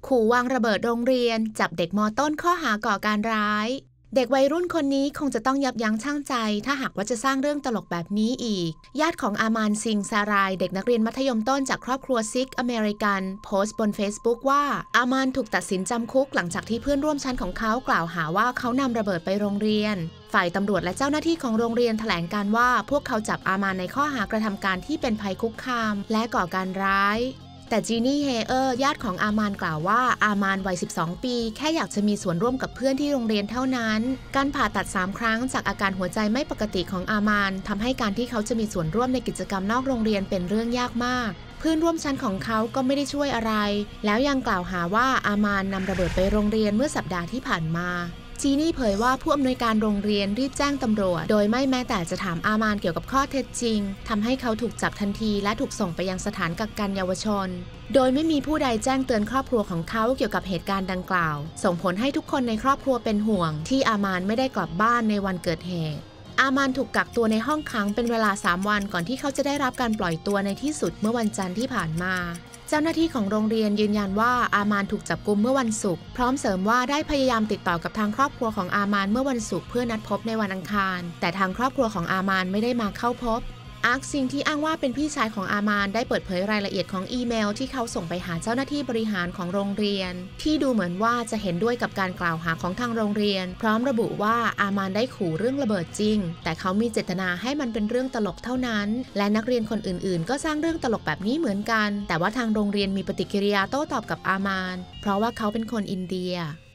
ขู่วางระเบิดโรงเรียนจับเด็กม.ต้นข้อหาก่อการร้ายเด็กวัยรุ่นคนนี้คงจะต้องยับยั้งชั่งใจถ้าหากว่าจะสร้างเรื่องตลกแบบนี้อีกญาติของอามานซิงซารายเด็กนักเรียนมัธยมต้นจากครอบครัวซิกอเมริกันโพสต์บน Facebook ว่าอามานถูกตัดสินจำคุกหลังจากที่เพื่อนร่วมชั้นของเขากล่าวหาว่าเขานำระเบิดไปโรงเรียนฝ่ายตำรวจและเจ้าหน้าที่ของโรงเรียนแถลงการว่าพวกเขาจับอามานในข้อหากระทำการที่เป็นภัยคุกคามและก่อการร้ายแต่จีนี่เฮเออร์ญาติของอามานกล่าวว่าอามานวัย12ปีแค่อยากจะมีส่วนร่วมกับเพื่อนที่โรงเรียนเท่านั้นการผ่าตัด3ครั้งจากอาการหัวใจไม่ปกติของอามานทำให้การที่เขาจะมีส่วนร่วมในกิจกรรมนอกโรงเรียนเป็นเรื่องยากมากเพื่อนร่วมชั้นของเขาก็ไม่ได้ช่วยอะไรแล้วยังกล่าวหาว่าอามานนำระเบิดไปโรงเรียนเมื่อสัปดาห์ที่ผ่านมาจีนี่เผยว่าผู้อำนวยการโรงเรียนรีบแจ้งตำรวจโดยไม่แม้แต่จะถามอามานเกี่ยวกับข้อเท็จจริงทำให้เขาถูกจับทันทีและถูกส่งไปยังสถานกักกันเยาวชนโดยไม่มีผู้ใดแจ้งเตือนครอบครัวของเขาเกี่ยวกับเหตุการณ์ดังกล่าวส่งผลให้ทุกคนในครอบครัวเป็นห่วงที่อามานไม่ได้กลับบ้านในวันเกิดเหตุอามานถูกกักตัวในห้องขังเป็นเวลา3 วันก่อนที่เขาจะได้รับการปล่อยตัวในที่สุดเมื่อวันจันทร์ที่ผ่านมาเจ้าหน้าที่ของโรงเรียนยืนยันว่าอามานถูกจับกุมเมื่อวันศุกร์พร้อมเสริมว่าได้พยายามติดต่อกับทางครอบครัวของอามานเมื่อวันศุกร์เพื่อนัดพบในวันอังคารแต่ทางครอบครัวของอามานไม่ได้มาเข้าพบอาร์คซิงที่อ้างว่าเป็นพี่ชายของอามานได้เปิดเผยรายละเอียดของอีเมลที่เขาส่งไปหาเจ้าหน้าที่บริหารของโรงเรียนที่ดูเหมือนว่าจะเห็นด้วยกับการกล่าวหาของทางโรงเรียนพร้อมระบุว่าอามานได้ขู่เรื่องระเบิดจริงแต่เขามีเจตนาให้มันเป็นเรื่องตลกเท่านั้นและนักเรียนคนอื่นๆก็สร้างเรื่องตลกแบบนี้เหมือนกันแต่ว่าทางโรงเรียนมีปฏิกิริยาโต้ตอบกับอามานเพราะว่าเขาเป็นคนอินเดีย